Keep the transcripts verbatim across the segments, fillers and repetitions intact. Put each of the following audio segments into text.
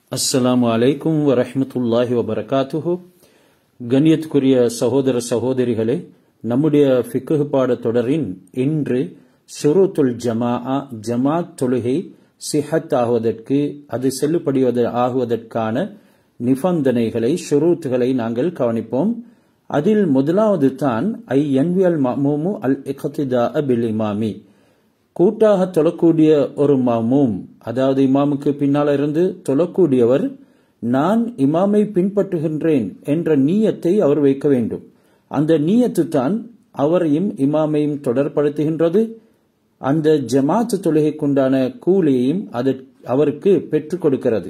அஸ்ஸலாமு அலைக்கும் வரஹ்மத்துல்லாஹி வபரகாத்துஹு. கண்ணியத்துக்குரிய சகோதர சகோதரிகளே, நம்முடைய ஃபிக்ஹ் பாட தொடரின் இன்று ஷுரூத்துல் ஜமாஅ, ஜமாத் தொழுகை சிஹத் ஆகுவதற்கு, அது செல்லுபடிவது ஆகுவதற்கான நிபந்தனைகளை, ஷுரூத்துகளை நாங்கள் கவனிப்போம். அதில் முதலாவது தான் ஐ யன்வியல் மஅமூமு அல் இக்திதாஅ பில் இமாமி, கூட்டாக தொழக்கூடிய ஒரு மாமூம், அதாவது இமாமுக்கு பின்னால் இருந்து தொழக்கூடியவர் நான் இமாமை பின்பற்றுகின்றேன் என்ற நீயத்தை அவர் வைக்க வேண்டும். அந்த நீயத்து தான் அவரையும் இமாமையும் தொடர்படுத்துகின்றது. அந்த ஜமாத் தொழுகைக்குண்டான கூலியையும் அவருக்கு பெற்றுக் கொடுக்கிறது.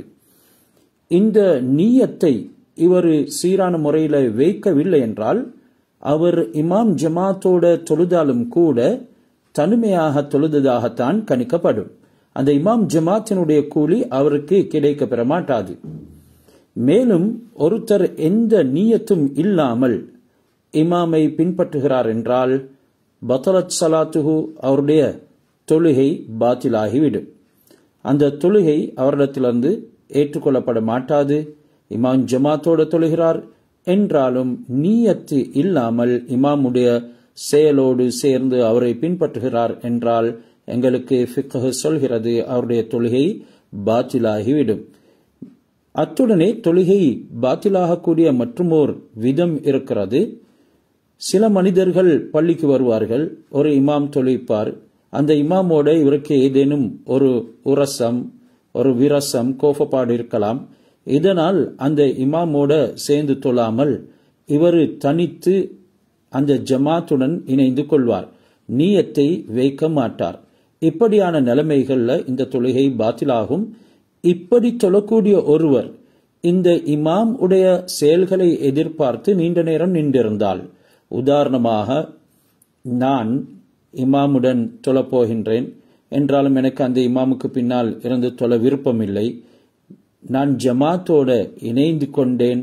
இந்த நீயத்தை இவர் சீரான முறையில் வைக்கவில்லை என்றால் அவர் இமாம் ஜமாத்தோட தொழுதாலும் கூட தனிமையாக தொழுததாகத்தான் கணிக்கப்படும். அந்த இமாம் ஜமாத்தினுடைய கூலி அவருக்கு கிடைக்க பெற மாட்டாது. மேலும் ஒருத்தர் எந்த நீயத்தும் இல்லாமல் இமாமை பின்பற்றுகிறார் என்றால் பத்லத் ஸலாத்துஹு, அவருடைய தொழுகை பாத்திலாகிவிடும். அந்த தொழுகை அவரிடத்திலிருந்து ஏற்றுக்கொள்ளப்பட மாட்டாது. இமாம் ஜமாத்தோடு தொழுகிறார் என்றாலும் நீயத்து இல்லாமல் இமாமுடைய செயலோடு சேர்ந்து அவரை பின்பற்றுகிறார் என்றால் எங்களுக்கு ஃபிக்ஹ் சொல்கிறது அவருடைய தொழுகை பாத்திலாகிவிடும். அத்துடனே தொழுகை பாத்திலாகக்கூடிய மற்றுமோர் விதம் இருக்கிறது. சில மனிதர்கள் பள்ளிக்கு வருவார்கள், ஒரு இமாம் தொழுவிப்பார். அந்த இமாமோட இவருக்கு ஏதேனும் ஒரு உரசம், ஒரு விரசம், கோபப்பாடு இருக்கலாம். இதனால் அந்த இமாமோட சேர்ந்து தொழாமல் இவர் தனித்து அந்த ஜமாத்துடன் இணைந்து கொள்வார், நீயத்தை வைக்க மாட்டார். இப்படியான நிலைமைகள்ல இந்த தொழுகை பாத்திலாகும். இப்படி தொழக்கூடிய ஒருவர் இந்த இமாம் உடைய செயல்களை எதிர்பார்த்து நீண்ட நேரம் நின்றிருந்தால், உதாரணமாக நான் இமாமுடன் தொழப்போகின்றேன் என்றாலும் எனக்கு அந்த இமாமுக்கு பின்னால் இருந்து தொழ விருப்பமில்லை, நான் ஜமாத்தோட இணைந்து கொண்டேன்,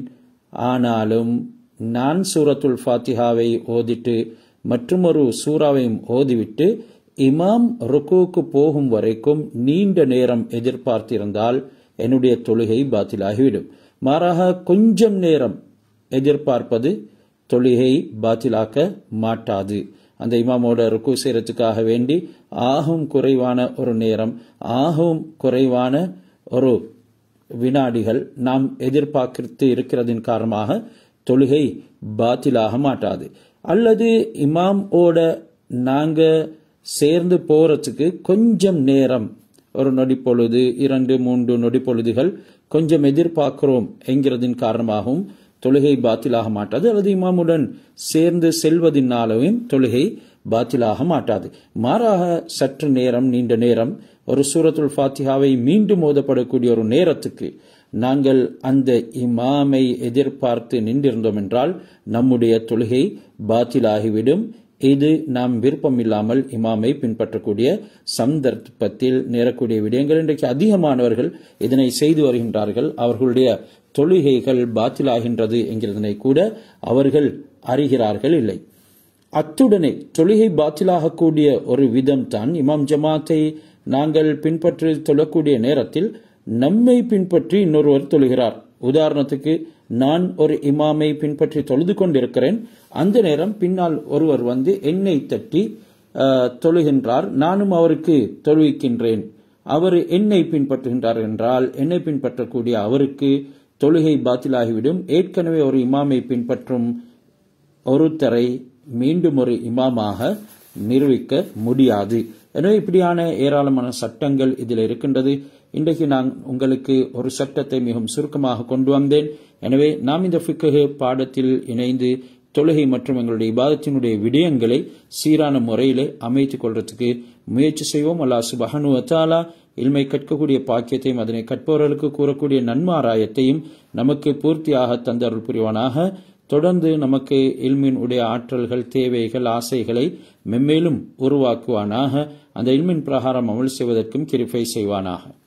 ஆனாலும் நான் சூரத்துல் ஃபாத்திஹாவை ஓதிட்டு மற்றொரு சூறாவையும் ஓதிவிட்டு இமாம் ருக்குவுக்கு போகும் வரைக்கும் நீண்ட நேரம் எதிர்பார்த்திருந்தால் என்னுடைய தொழுகை பாத்திலாகிவிடும். மாறாக கொஞ்சம் நேரம் எதிர்பார்ப்பது தொழுகை பாத்திலாக்க மாட்டாது. அந்த இமாமோட ருக்கு செய்யறதுக்காக வேண்டி ஆகும் குறைவான ஒரு நேரம், ஆகும் குறைவான ஒரு வினாடிகள் நாம் எதிர்பார்த்து இருக்கிறதின் காரணமாக தொழுகை பாத்திலாக மாட்டாது. அல்லது இமாம் ஓட நாங்க சேர்ந்து போறதுக்கு கொஞ்சம் நேரம், ஒரு நொடி பொழுது, இரண்டு மூன்று நொடி பொழுதுகள் கொஞ்சம் எதிர்பார்க்கிறோம் என்கிறதின் காரணமாகவும் தொழுகை பாத்திலாக மாட்டாது. அல்லது இமாமுடன் சேர்ந்து செல்வதனாலும் தொழுகை பாத்திலாக மாட்டாது. மாறாக சற்று நேரம், நீண்ட நேரம், ஒரு சூரத்துல் ஃபாத்திஹாவை மீண்டும் ஓதப்படக்கூடிய ஒரு நேரத்துக்கு நாங்கள் அந்த இமாமை எதிர்பார்த்து நின்றிருந்தோம் என்றால் நம்முடைய தொழுகை பாத்திலாகிவிடும். இது நாம் விருப்பம் இல்லாமல் இமாமை பின்பற்றக்கூடிய சந்தர்ப்பத்தில் நேரக்கூடிய விடயங்கள். இன்றைக்கு அதிகமானவர்கள் இதனை செய்து வருகின்றார்கள். அவர்களுடைய தொழுகைகள் பாத்திலாகின்றது என்கிறதனை கூட அவர்கள் அறிகிறார்கள் இல்லை. அத்துடனே தொழுகை பாத்திலாகக்கூடிய ஒரு விதம் தான் இமாம் ஜமாத்தை நாங்கள் பின்பற்றி தொழக்கூடிய நேரத்தில் நம்மை பின்பற்றி இன்னொருவர் தொழுகிறார். உதாரணத்துக்கு நான் ஒரு இமாமை பின்பற்றி தொழுது கொண்டிருக்கிறேன், அந்த நேரம் பின்னால் ஒருவர் வந்து என்னை தட்டி தொழுகின்றார், நானும் அவருக்கு தொழுவிக்கின்றேன். அவர் என்னை பின்பற்றுகின்றார் என்றால் என்னை பின்பற்றக்கூடிய அவருக்கு தொழுகை பாத்திலாகிவிடும். ஏற்கனவே ஒரு இமாமை பின்பற்றும் ஒருத்தரை மீண்டும் ஒரு இமாமாக நிரூபிக்க முடியாது. எனவே இப்படியான ஏராளமான சட்டங்கள் இதில் இருக்கின்றது. இன்றைக்கு நான் உங்களுக்கு ஒரு சட்டத்தை மிகவும் சுருக்கமாக கொண்டு வந்தேன். எனவே நாம் இந்த ஃபிக்ஹ் பாடத்தில் இணைந்து தொழுகை மற்றும் எங்களுடைய இபாதத்தினுடைய விடயங்களை சீரான முறையிலே அமைத்துக் கொள்றதுக்கு முயற்சி செய்வோம். அல்லாஹ் சுப்ஹானஹு வ தஆலா இல்மை கற்கக்கூடிய பாக்கியத்தையும் அதனை கற்பவர்களுக்கு கூறக்கூடிய நன்மாராயத்தையும் நமக்கு பூர்த்தியாக தந்தருள் புரிவானாக. தொடர்ந்து நமக்கு இல்மின் உடைய ஆற்றல்கள், தேவைகள், ஆசைகளை மென்மேலும் உருவாக்குவானாக. அந்த இல்மின் பிரகாரம் அமல் செய்வதற்கும் கிருபை செய்வானாக.